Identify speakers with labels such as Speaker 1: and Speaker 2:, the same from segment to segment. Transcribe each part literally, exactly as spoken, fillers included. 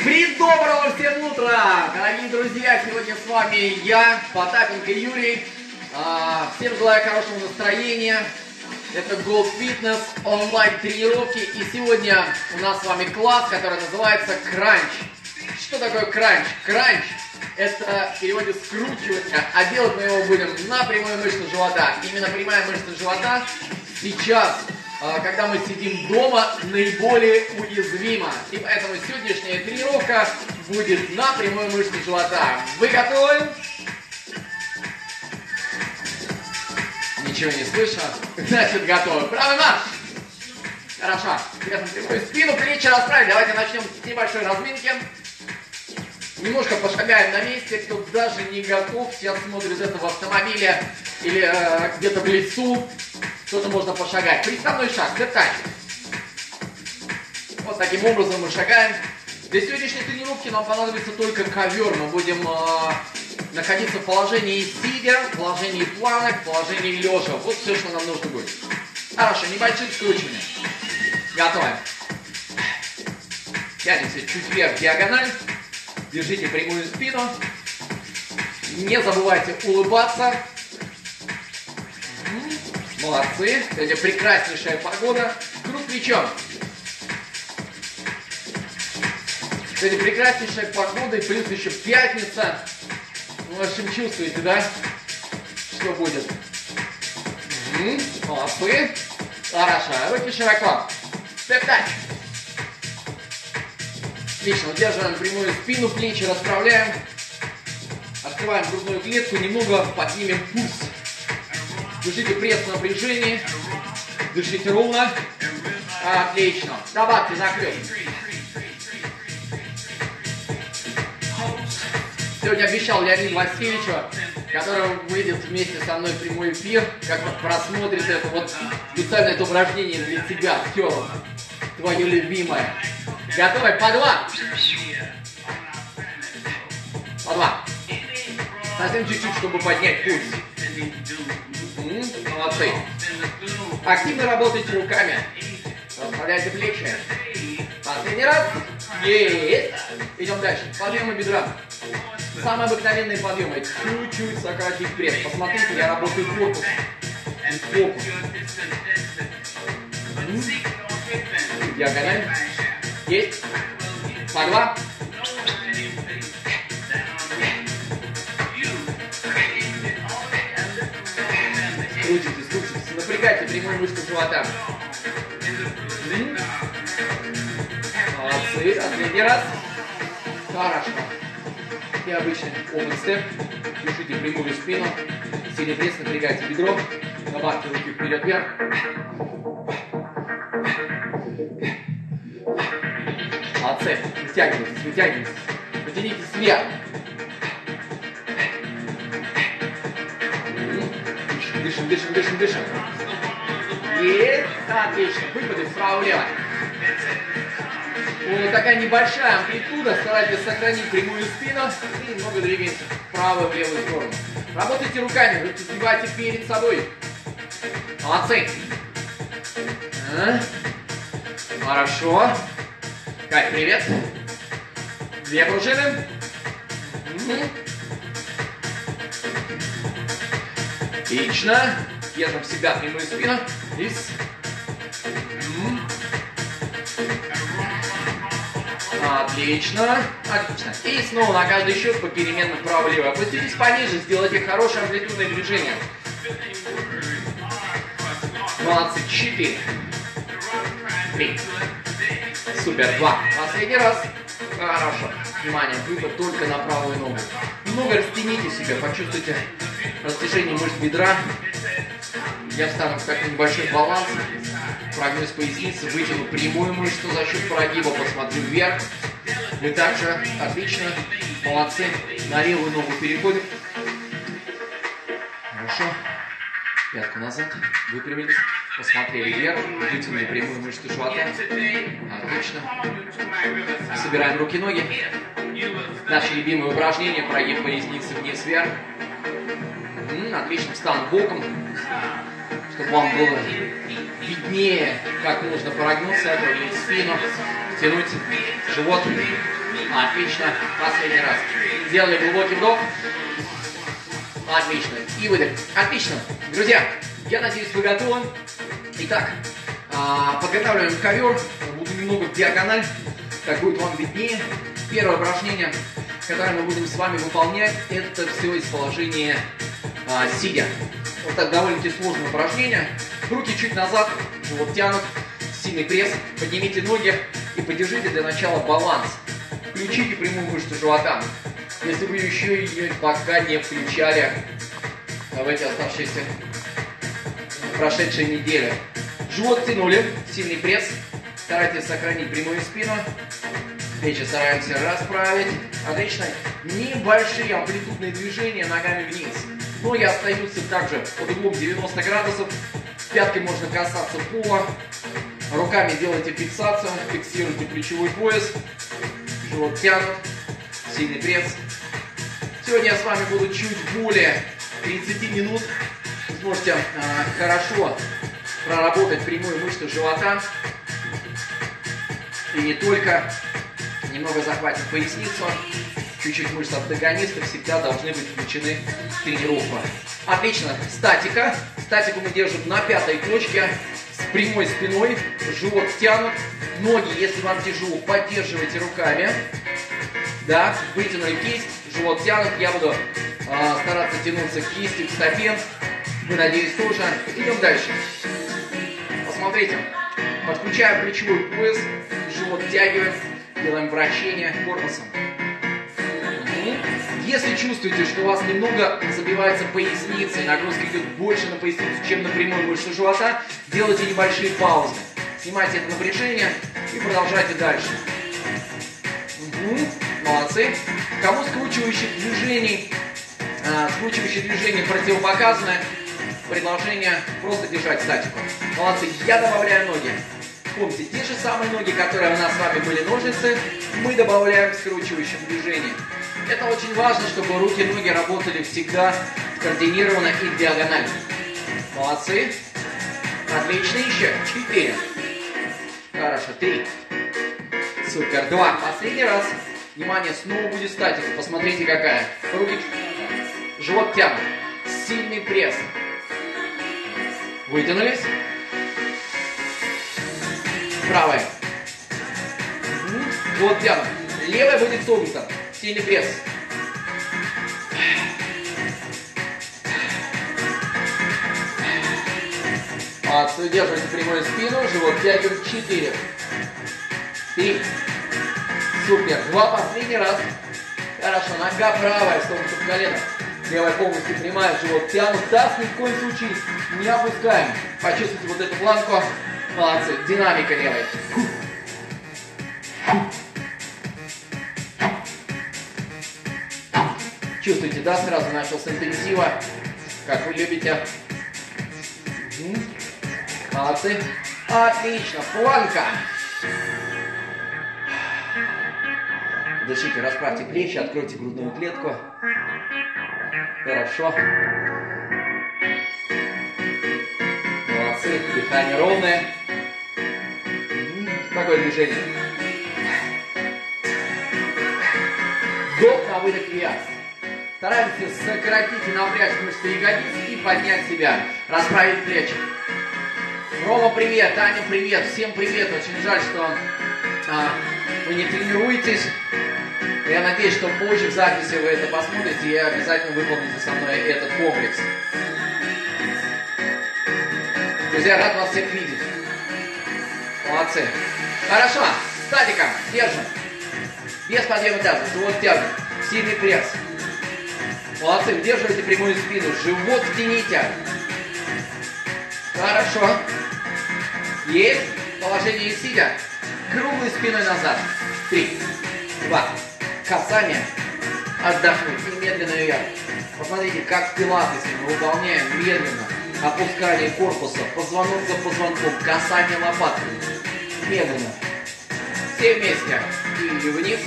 Speaker 1: Доброго всем утра, дорогие друзья! Сегодня с вами я, Потапенко Юрий. Всем желаю хорошего настроения. Это Gold Fitness, онлайн-тренировки. И сегодня у нас с вами класс, который называется Кранч. Что такое кранч? Кранч – это в переводе скручивание, а делать мы его будем на прямой мышце живота. Именно прямая мышца живота сейчас, когда мы сидим дома, наиболее уязвима. И поэтому сегодняшняя тренировка будет на прямой мышце живота. Вы готовы? Ничего не слышно? Значит, готовы. Правый марш! Хорошо. Прямую спину, плечи расправить. Давайте начнем с небольшой разминки. Немножко пошагаем на месте. Кто даже не готов, сейчас смотрит это в автомобиле или э, где-то в лесу. Тоже можно пошагать. Приставной шаг, степ-тач. Вот таким образом мы шагаем. Для сегодняшней тренировки нам понадобится только ковер. Мы будем э, находиться в положении сидя, в положении планок, в положении лежа. Вот все, что нам нужно будет. Хорошо, небольшие скручивания. Готовы. Тянемся чуть вверх, диагональ. Держите прямую спину. Не забывайте улыбаться. Молодцы. Сегодня прекраснейшая погода. Круг плечом. Сегодня прекраснейшая погода и плюс еще пятница. Ну, в общем, чувствуете, да? Что будет? Угу. Молодцы. Хорошо. Руки широко. Степ-тач. Отлично. Удерживаем прямую спину, плечи расправляем. Открываем грудную клетку, немного поднимем пульс. Держите пресс в напряжении. Дышите ровно. Отлично. Добавьте захлеб. Сегодня обещал Леониду Васильевичу, который выйдет вместе со мной в прямой эфир, как-то просмотрит это вот специально это упражнение для тебя, Тёма, твое любимое. Готовы? По два. По два. Совсем чуть-чуть, чтобы поднять пульс. Молодцы. Активно работайте руками. Расправляйте плечи. Последний раз. Есть. Идем дальше. Подъемы бедра. Самые обыкновенные подъемы. Чуть-чуть сократить пресс. Посмотрите, я работаю корпус. Корпус. Диагональ. Есть. По два. Скрутите, скрутите. Напрягайте прямую мышцу живота. Молодцы. Последний раз. Хорошо. И обычный open step. Держите прямую спину. Сильный пресс, напрягайте бедро. Добавьте руки вперед-вверх. Молодцы. Вытягивайтесь, вытягивайтесь. Потянитесь вверх. Дышим, дышим, дышим, дышим. Есть. Отлично. Выпады вправо-влево. Вот такая небольшая амплитуда. Старайтесь сохранить прямую спину и немного двигайтесь вправо и в левую сторону. Работайте руками, руки сгибайте перед собой. Молодцы. А? Хорошо. Кать, привет. Две пружины. Угу. Отлично. Держим всегда прямую спину. Вниз. Отлично. Отлично. И снова на каждый счет попеременно вправо-лево. Опуститесь пониже, сделайте хорошее амплитудное движение. Молодцы. Четыре. Три. Супер. Два. Последний раз. Хорошо. Внимание, выпад только на правую ногу. Немного растяните себя, почувствуйте растяжение мышц бедра. Я встану в такой небольшой баланс. Прогнусь поясницы, вытяну прямую мышцу за счет прогиба, посмотрю вверх. Вы также отлично. Молодцы. На левую ногу переходим. Хорошо. Пятку назад. Выпрямились. Посмотрели вверх. Вытянули прямую мышцу живота. Отлично. Собираем руки-ноги. Наше любимое упражнение. Прогиб поясницы вниз-вверх. Отлично. Встан боком. чтобы вам было виднее, как нужно прогнуться, округлить спину, тянуть живот. Отлично. Последний раз. Сделали глубокий вдох. Отлично. И выдох. Отлично. Друзья, я надеюсь, вы готовы. Итак, подготавливаем ковер. Буду немного в диагональ, так будет вам виднее. Первое упражнение, которое мы будем с вами выполнять, это все из положения а, сидя. Вот так довольно-таки сложное упражнение. Руки чуть назад, живот тянут, сильный пресс. Поднимите ноги и поддержите для начала баланс. Включите прямую мышцу живота. Если вы еще ее пока не включали в эти оставшиеся прошедшие недели. Живот тянули, сильный пресс. Старайтесь сохранить прямую спину. Плечи стараемся расправить. Отлично. Небольшие амплитудные движения ногами вниз. Ноги остаются также под углом девяносто градусов. Пяткой можно касаться пола. Руками делайте фиксацию. Фиксируйте плечевой пояс. Живот тянут. Сильный пресс. Сегодня я с вами буду чуть более тридцати минут. Вы сможете а, хорошо проработать прямую мышцу живота. И не только. Немного захватим поясницу. Чуть-чуть мышцы антагониста всегда должны быть включены в тренировку. Отлично. Статика. Статику мы держим на пятой точке. С прямой спиной. Живот тянут. Ноги, если вам тяжело, поддерживайте руками. Да, вытянули кисть. Живот тянут. Я буду э, стараться тянуться к кисти, к стопе. Вы, надеюсь, тоже. Идем дальше. Посмотрите. Подключаем плечевой пояс. Живот втягиваем. Делаем вращение корпусом. Если чувствуете, что у вас немного забивается поясница, и нагрузка идет больше на поясницу, чем на прямую мышцу живота, делайте небольшие паузы. Снимайте это напряжение и продолжайте дальше. Угу. Молодцы. Кому скручивающих движений, а, скручивающие движения противопоказаны, предложение просто держать статику. Молодцы. Я добавляю ноги. Помните, те же самые ноги, которые у нас с вами были ножницы, мы добавляем к скручивающим движениям. Это очень важно, чтобы руки и ноги работали всегда координированно и диагонально. Молодцы. Отлично. Еще. Четыре. Хорошо. Три. Супер. Два. Последний раз. Внимание, снова будет статика. Посмотрите, какая. Руки. Живот тянут. Сильный пресс. Вытянулись. Правая. Живот тянут. Левая будет согнута. Сильный пресс. Молодцы. Удерживайте прямую спину. Живот тягиваем. Четыре. Три. Супер. Два. Последний раз. Хорошо. Нога правая. Согнута в колено. Левая полностью прямая. Живот тянут. Таз ни в коем случае не опускаем. Почувствуйте вот эту планку. Молодцы. Динамика левой. Чувствуете, да, сразу начался интенсива, как вы любите. Молодцы. Отлично. Планка. Дышите, расправьте плечи, откройте грудную клетку. Хорошо. Молодцы. Дыхание ровное. Такое движение. Вдох на выдох вверх. Стараемся сократить и напрячь мышцы ягодиц и поднять себя. Расправить плечи. Рома, привет. Таня, привет. Всем привет. Очень жаль, что а, вы не тренируетесь. Я надеюсь, что позже в записи вы это посмотрите и обязательно выполните со мной этот комплекс. Друзья, рад вас всех видеть. Молодцы. Хорошо. Статика. Держим. Без подъема таза. Живот тянут. Сильный пресс. Молодцы, удерживайте прямую спину. Живот тяните. Хорошо. Есть. Положение сидя. Круглой спиной назад. Три. Два. Касание. Отдохнуть. И медленно вверх. Посмотрите, как в пилатесе мы выполняем медленно. Опускание корпуса. Позвонок за позвонком. Касание лопатками. Медленно. Все вместе. И вниз.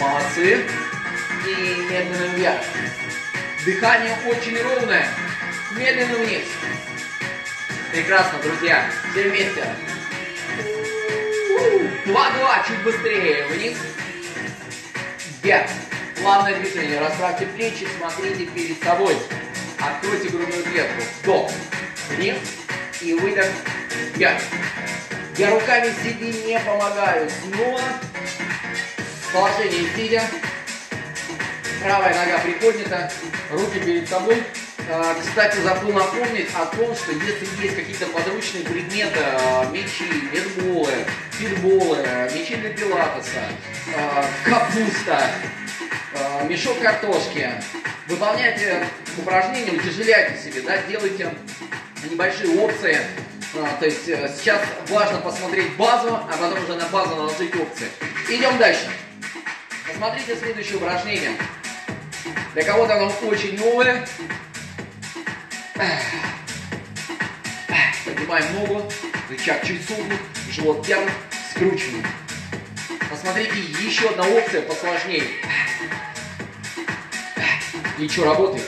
Speaker 1: Молодцы. И медленно вверх. Дыхание очень ровное. медленно вниз. Прекрасно, друзья. Все вместе. Два-два, чуть быстрее. Вниз. Вверх. Плавное движение. Расправьте плечи, смотрите перед собой. Откройте грудную клетку. Вдох. Вниз. И выдох. Вверх. Я руками себе не помогаю. Снова. Положение сидя. Правая нога приподнята. Руки перед собой. Кстати, забыл напомнить о том, что если есть какие-то подручные предметы, мячи, медболы, фитболы, мячи для пилатеса, капуста, мешок картошки, выполняйте упражнения, утяжеляйте себе, да, делайте небольшие опции. То есть сейчас важно посмотреть базу, а потом уже на базу наложить опции. Идем дальше. Посмотрите следующее упражнение. Для кого-то оно очень новое. Поднимаем ногу, рычаг чуть согнут, живот тянут, скручиваем. Посмотрите, еще одна опция посложнее. Плечо работает.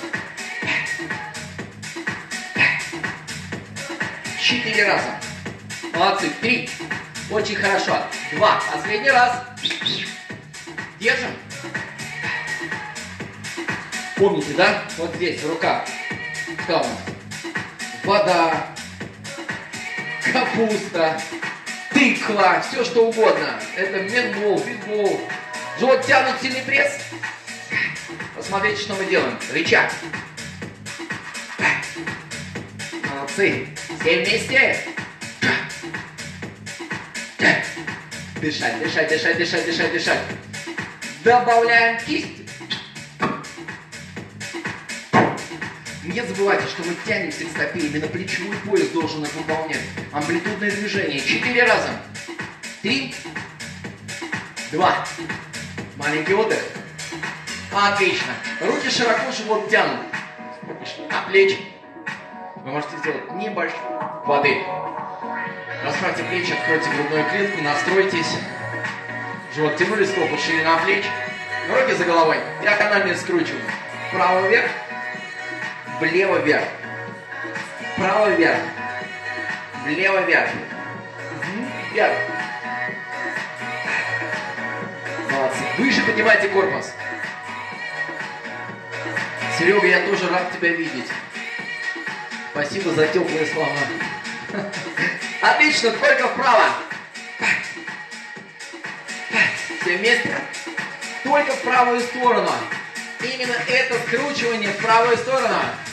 Speaker 1: Четыре раза. Молодцы. Три. Очень хорошо. Два. Последний раз. Держим. Помните, да? Вот здесь, в руках. Что у нас? Вода, капуста, тыква, все что угодно. Это медбол, фитбол. Живот тянут, сильный пресс. Посмотрите, что мы делаем. Рычаг. Молодцы. Все вместе. Дышать, дышать, дышать, дышать, дышать, дышать. Добавляем кисть. Не забывайте, что мы тянемся к стопе, именно плечевой пояс должен их выполнять. Амплитудное движение. Четыре раза. Три. Два. Маленький отдых. Отлично. Руки широко, живот тянут. А плечи. Вы можете сделать небольшой воды. Расправьте плечи, откройте грудную клетку, настройтесь. Живот тянули, стопы, ширина плеч. Руки за головой. Диагональное скручивание. Вправо вверх. Влево вверх. Вправо вверх. Влево вверх. Вверх. Молодцы. Выше поднимайте корпус. Серега, я тоже рад тебя видеть. Спасибо за теплые слова. Отлично, только вправо. Все вместе. Только в правую сторону. Именно это скручивание в правую сторону.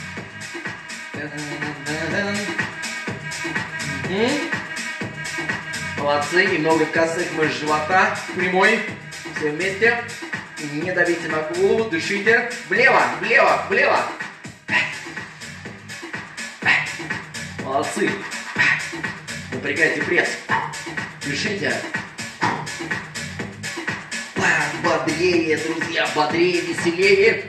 Speaker 1: Молодцы. Немного косых мышц живота. Прямой. Все вместе. Не давите на голову. Дышите. Влево, влево, влево. Молодцы. Напрягайте пресс. Дышите. Бодрее, друзья, бодрее, веселее.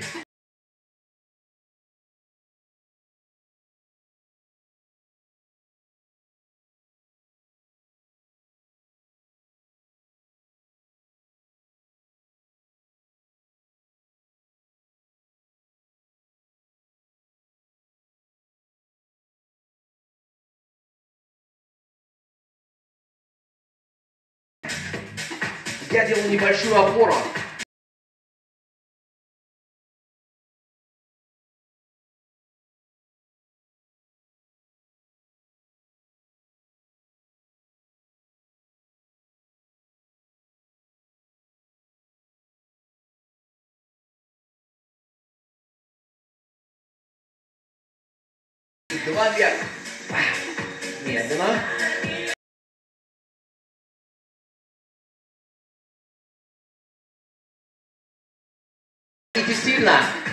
Speaker 1: Я делаю небольшую опору. Два вверх. Медленно. Сильно.